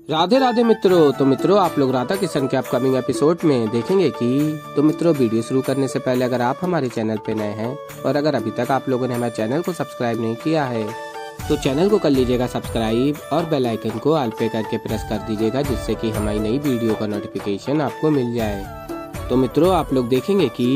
राधे राधे मित्रों। तो मित्रों आप लोग राधा किशन के अपकमिंग एपिसोड में देखेंगे कि मित्रों वीडियो शुरू करने से पहले अगर आप हमारे चैनल पे नए हैं और अगर अभी तक आप लोगों ने हमारे चैनल को सब्सक्राइब नहीं किया है तो चैनल को कर लीजिएगा सब्सक्राइब और बेल आइकन को ऑल पे करके प्रेस कर दीजिएगा, जिससे कि हमारी नई वीडियो का नोटिफिकेशन आपको मिल जाए। तो मित्रों आप लोग देखेंगे कि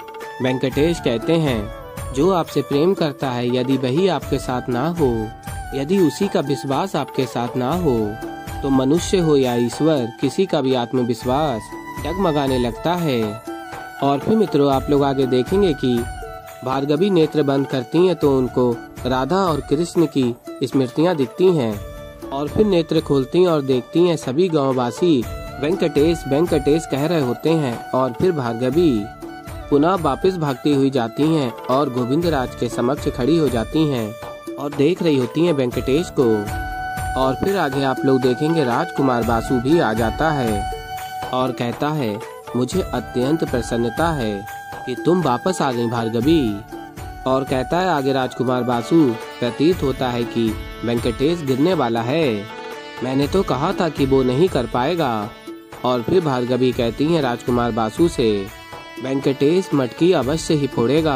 वेंकटेश कहते हैं जो आपसे प्रेम करता है यदि वही आपके साथ ना हो, यदि उसी का विश्वास आपके साथ ना हो तो मनुष्य हो या ईश्वर किसी का भी आत्मविश्वास डगमगाने लगता है। और फिर मित्रों आप लोग आगे देखेंगे कि भार्गवी नेत्र बंद करती हैं तो उनको राधा और कृष्ण की स्मृतियां दिखती हैं और फिर नेत्र खोलती हैं और देखती हैं सभी गांववासी वेंकटेश वेंकटेश कह रहे होते हैं। और फिर भार्गवी पुनः वापस भागती हुई जाती हैं और गोविंदराज के समक्ष खड़ी हो जाती हैं और देख रही होती हैं वेंकटेश को। और फिर आगे आप लोग देखेंगे राजकुमार बासु भी आ जाता है और कहता है मुझे अत्यंत प्रसन्नता है कि तुम वापस आ गई भार्गवी। और कहता है आगे राजकुमार बासु प्रतीत होता है कि वेंकटेश गिरने वाला है, मैंने तो कहा था कि वो नहीं कर पाएगा। और फिर भार्गवी कहती है राजकुमार बासु से वेंकटेश मटकी अवश्य ही फोड़ेगा।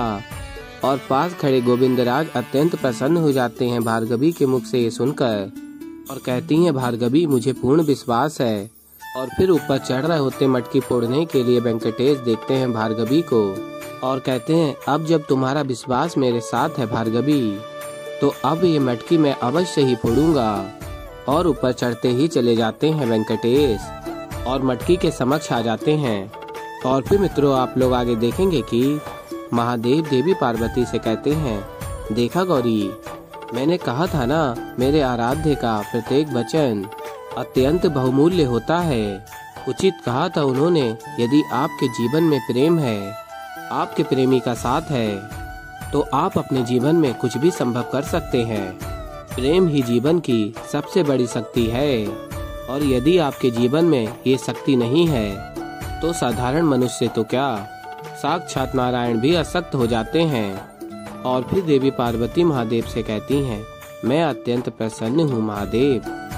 और पास खड़े गोविंदराज अत्यंत प्रसन्न हो जाते हैं भार्गवी के मुख से ये सुनकर और कहती हैं भार्गवी मुझे पूर्ण विश्वास है। और फिर ऊपर चढ़ रहे होते मटकी फोड़ने के लिए वेंकटेश देखते हैं भार्गवी को और कहते हैं अब जब तुम्हारा विश्वास मेरे साथ है भार्गवी तो अब ये मटकी मैं अवश्य ही फोड़ूंगा। और ऊपर चढ़ते ही चले जाते हैं वेंकटेश और मटकी के समक्ष आ जाते हैं। और फिर मित्रों आप लोग आगे देखेंगे कि महादेव देवी पार्वती से कहते हैं देखा गौरी, मैंने कहा था ना मेरे आराध्य का प्रत्येक वचन अत्यंत बहुमूल्य होता है। उचित कहा था उन्होंने, यदि आपके जीवन में प्रेम है, आपके प्रेमी का साथ है तो आप अपने जीवन में कुछ भी संभव कर सकते हैं। प्रेम ही जीवन की सबसे बड़ी शक्ति है। और यदि आपके जीवन में ये शक्ति नहीं है तो साधारण मनुष्य तो क्या, साक्षात नारायण भी अशक्त हो जाते हैं। और फिर देवी पार्वती महादेव से कहती हैं मैं अत्यंत प्रसन्न हूँ महादेव।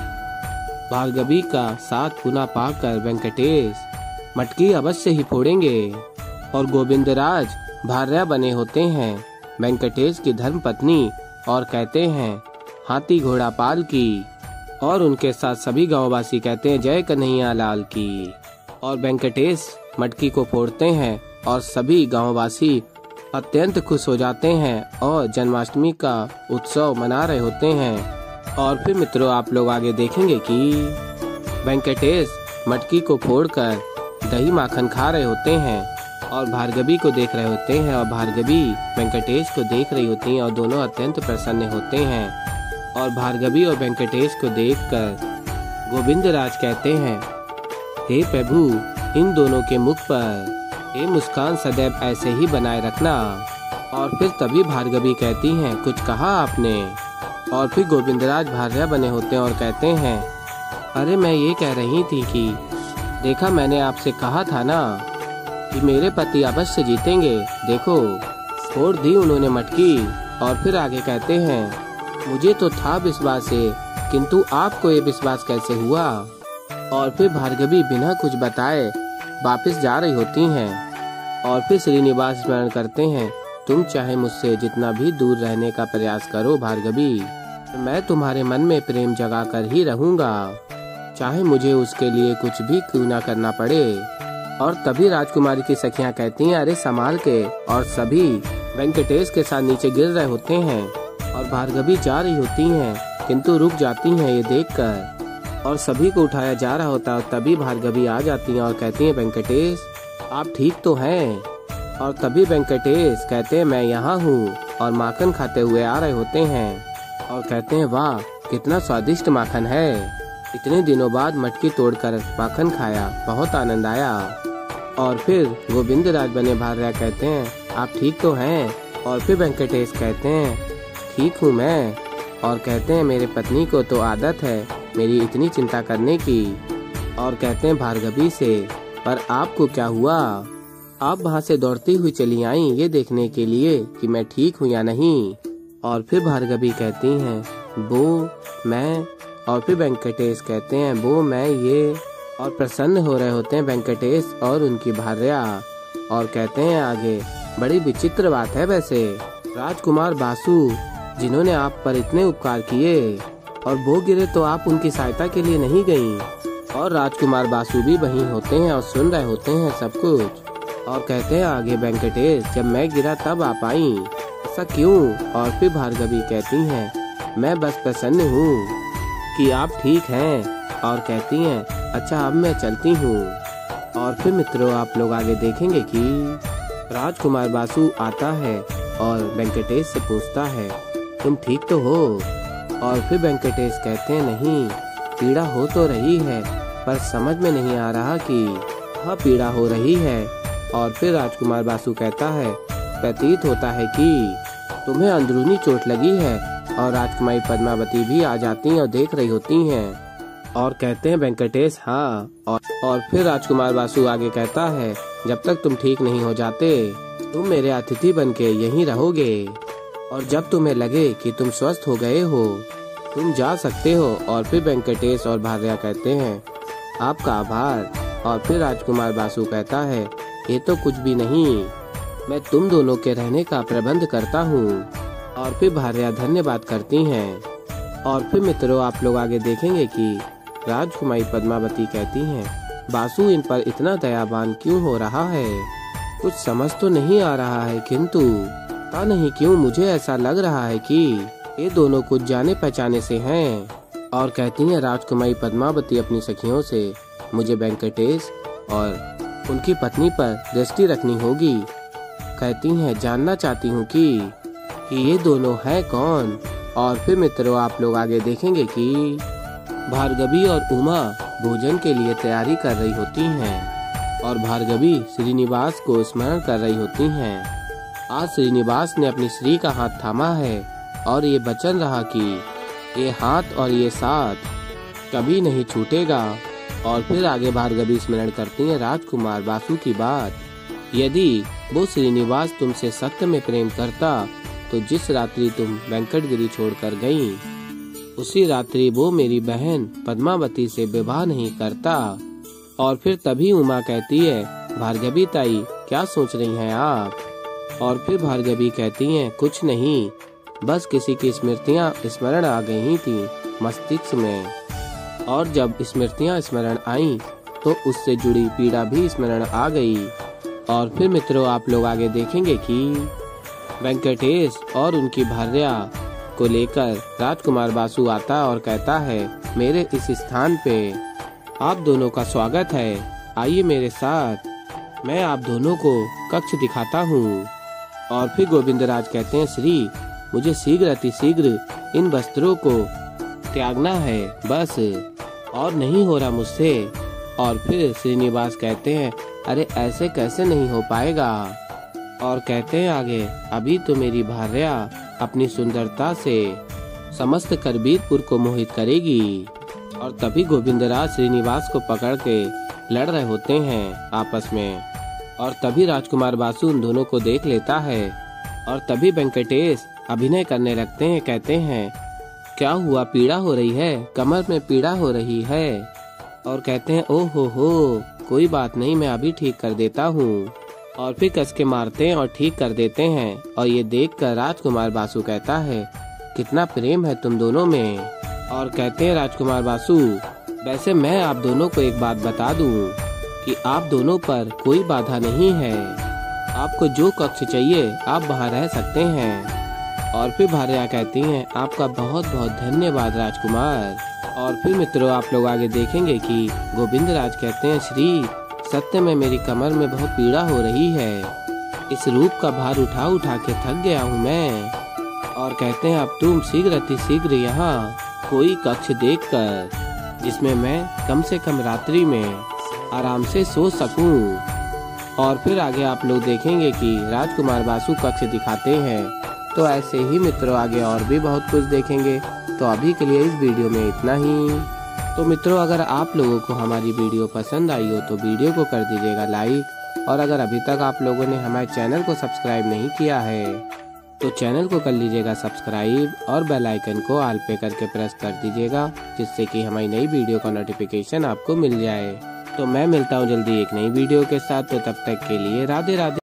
भार्गवी का साथ पुनः पाकर वेंकटेश मटकी अवश्य ही फोड़ेंगे। और गोविंदराज भार्या बने होते हैं वेंकटेश की धर्म पत्नी और कहते हैं हाथी घोड़ा पाल की। और उनके साथ सभी गांववासी कहते हैं जय कन्हैया लाल की। और वेंकटेश मटकी को फोड़ते हैं और सभी गांववासी अत्यंत खुश हो जाते हैं और जन्माष्टमी का उत्सव मना रहे होते हैं। और फिर मित्रों आप लोग आगे देखेंगे कि वेंकटेश मटकी को फोड़कर दही माखन खा रहे होते हैं और भार्गवी को देख रहे होते हैं और भार्गवी वेंकटेश को देख रही होती हैं और दोनों अत्यंत प्रसन्न होते हैं। और भार्गवी और वेंकटेश को देखकर गोविंदराज कहते हैं हे प्रभु, इन दोनों के मुख पर ये मुस्कान सदैव ऐसे ही बनाए रखना। और फिर तभी भार्गवी कहती हैं कुछ कहा आपने। और फिर गोविंदराज भार्या बने होते हैं और कहते हैं अरे मैं ये कह रही थी कि देखा मैंने आपसे कहा था ना कि मेरे पति अवश्य जीतेंगे, देखो फोड़ दी उन्होंने मटकी। और फिर आगे कहते हैं मुझे तो था विश्वास है किंतु आपको ये विश्वास कैसे हुआ। और फिर भार्गवी बिना कुछ बताए वापस जा रही होती हैं। और फिर श्रीनिवास स्मरण करते हैं तुम चाहे मुझसे जितना भी दूर रहने का प्रयास करो भार्गवी, मैं तुम्हारे मन में प्रेम जगा कर ही रहूंगा, चाहे मुझे उसके लिए कुछ भी क्यों ना करना पड़े। और तभी राजकुमारी की सखियां कहती हैं अरे संभाल के। और सभी वेंकटेश के साथ नीचे गिर रहे होते हैं और भार्गवी जा रही होती हैं किंतु रुक जाती हैं ये देखकर। और सभी को उठाया जा रहा होता है तभी भार्गवी आ जाती हैं और कहती हैं वेंकटेश आप ठीक तो हैं। और तभी वेंकटेश कहते हैं मैं यहाँ हूँ और माखन खाते हुए आ रहे होते हैं और कहते हैं वाह कितना स्वादिष्ट माखन है, इतने दिनों बाद मटकी तोड़कर माखन खाया, बहुत आनंद आया। और फिर गोविंदराज बने भार्या कहते हैं आप ठीक तो हैं। और फिर वेंकटेश कहते हैं ठीक हूँ मैं। और कहते हैं मेरे पत्नी को तो आदत है मेरी इतनी चिंता करने की। और कहते हैं भार्गवी से पर आपको क्या हुआ, आप वहाँ से दौड़ती हुई चली आई ये देखने के लिए कि मैं ठीक हूँ या नहीं। और फिर भार्गवी कहती हैं वो मैं और फिर वेंकटेश कहते हैं वो मैं ये, और प्रसन्न हो रहे होते हैं वेंकटेश और उनकी भार्या, और कहते हैं आगे बड़ी विचित्र बात है वैसे, राजकुमार बासु जिन्होंने आप पर इतने उपकार किए और वो गिरे तो आप उनकी सहायता के लिए नहीं गयी। और राजकुमार बासु भी वहीं होते हैं और सुन रहे होते हैं सब कुछ, और कहते हैं आगे वेंकटेश जब मैं गिरा तब आप आई, ऐसा क्यों? और फिर भार्गवी कहती हैं मैं बस प्रसन्न हूँ कि आप ठीक हैं, और कहती हैं अच्छा अब मैं चलती हूँ। और फिर मित्रों आप लोग आगे देखेंगे कि राजकुमार बासु आता है और वेंकटेश से पूछता है तुम ठीक तो हो? और फिर वेंकटेश कहते हैं नहीं, पीड़ा हो तो रही है पर समझ में नहीं आ रहा कि वह पीड़ा हो रही है। और फिर राजकुमार बासु कहता है प्रतीत होता है कि तुम्हें अंदरूनी चोट लगी है। और राजकुमारी पद्मावती भी आ जाती हैं और देख रही होती हैं, और कहते हैं वेंकटेश हाँ। और फिर राजकुमार बासु आगे कहता है जब तक तुम ठीक नहीं हो जाते तुम मेरे अतिथि बनके यहीं रहोगे, और जब तुम्हें लगे कि तुम स्वस्थ हो गए हो तुम जा सकते हो। और फिर वेंकटेश और भार्या कहते हैं आपका आभार। और फिर राजकुमार बासु कहता है ये तो कुछ भी नहीं, मैं तुम दोनों के रहने का प्रबंध करता हूँ। और फिर भार्या धन्यवाद करती हैं। और फिर मित्रों आप लोग आगे देखेंगे कि राजकुमारी पद्मावती कहती हैं बासु इन पर इतना दयावान क्यों हो रहा है, कुछ समझ तो नहीं आ रहा है, किंतु पता नहीं क्यों मुझे ऐसा लग रहा है कि ये दोनों कुछ जाने पहचाने से हैं। और कहती हैं राजकुमारी पद्मावती अपनी सखियों से मुझे वेंकटेश और उनकी पत्नी पर दृष्टि रखनी होगी। कहती हैं जानना चाहती हूँ कि ये दोनों हैं कौन। और फिर मित्रों आप लोग आगे देखेंगे कि भार्गवी और उमा भोजन के लिए तैयारी कर रही होती हैं, और भार्गवी श्रीनिवास को स्मरण कर रही होती हैं। आज श्रीनिवास ने अपनी स्त्री का हाथ थामा है और ये वचन रहा कि ये हाथ और ये साथ कभी नहीं छूटेगा। और फिर आगे भार्गवी स्मरण करती हैं राजकुमार बासु की बात, यदि वो श्रीनिवास तुमसे सत्य में प्रेम करता तो जिस रात्रि तुम वेंकटगिरी छोड़कर गईं, उसी रात्रि वो मेरी बहन पद्मावती से विवाह नहीं करता। और फिर तभी उमा कहती है भार्गवी ताई क्या सोच रही हैं आप? और फिर भार्गवी कहती हैं कुछ नहीं, बस किसी की स्मृतियाँ स्मरण आ गई थी मस्तिष्क में, और जब स्मृतियाँ स्मरण आईं तो उससे जुड़ी पीड़ा भी स्मरण आ गई। और फिर मित्रों आप लोग आगे देखेंगे कि वेंकटेश और उनकी भार्या को लेकर राजकुमार बासु आता और कहता है मेरे इस स्थान पे आप दोनों का स्वागत है, आइए मेरे साथ, मैं आप दोनों को कक्ष दिखाता हूँ। और फिर गोविंदराज कहते हैं श्री मुझे शीघ्र अतिशीघ्र इन वस्त्रों को त्यागना है बस, और नहीं हो रहा मुझसे। और फिर श्रीनिवास कहते हैं अरे ऐसे कैसे नहीं हो पाएगा। और कहते हैं आगे अभी तो मेरी भार्या अपनी सुंदरता से समस्त करबीरपुर को मोहित करेगी। और तभी गोविंदराज श्रीनिवास को पकड़ के लड़ रहे होते हैं आपस में, और तभी राजकुमार बासु उन दोनों को देख लेता है। और तभी वेंकटेश अभिनय करने लगते हैं, कहते हैं क्या हुआ, पीड़ा हो रही है, कमर में पीड़ा हो रही है। और कहते हैं ओ हो कोई बात नहीं, मैं अभी ठीक कर देता हूँ। और फिर कस के मारते हैं और ठीक कर देते हैं। और ये देखकर राजकुमार बासु कहता है कितना प्रेम है तुम दोनों में। और कहते हैं राजकुमार बासु वैसे मैं आप दोनों को एक बात बता दूं कि आप दोनों पर कोई बाधा नहीं है, आपको जो कक्ष चाहिए आप वहाँ रह सकते हैं। और फिर भार्या कहती हैं आपका बहुत बहुत धन्यवाद राजकुमार। और फिर मित्रों आप लोग आगे देखेंगे कि गोविंदराज कहते हैं श्री सत्य में मेरी कमर में बहुत पीड़ा हो रही है, इस रूप का भार उठा उठा के थक गया हूँ मैं। और कहते हैं अब तुम शीघ्र अतिशीघ्र यहाँ कोई कक्ष देखकर जिसमें मैं कम से कम रात्रि में आराम से सो सकूं। और फिर आगे आप लोग देखेंगे कि राजकुमार बासु कक्ष दिखाते हैं। तो ऐसे ही मित्रों आगे और भी बहुत कुछ देखेंगे। तो अभी के लिए इस वीडियो में इतना ही। तो मित्रों अगर आप लोगों को हमारी वीडियो पसंद आई हो तो वीडियो को कर दीजिएगा लाइक, और अगर अभी तक आप लोगों ने हमारे चैनल को सब्सक्राइब नहीं किया है तो चैनल को कर लीजिएगा सब्सक्राइब और बेल आइकन को ऑल पे करके प्रेस कर दीजिएगा, जिससे कि हमारी नई वीडियो का नोटिफिकेशन आपको मिल जाए। तो मैं मिलता हूँ जल्दी एक नई वीडियो के साथ, तो तब तक के लिए राधे राधे।